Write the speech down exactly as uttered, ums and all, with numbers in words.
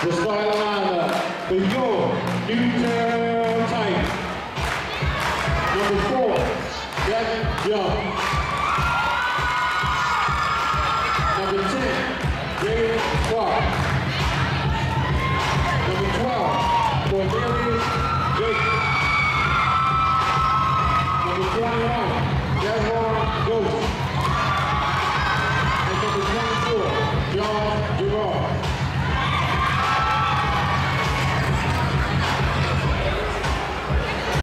The starting lineup for your Newtown Titans. Number four, Devin Young.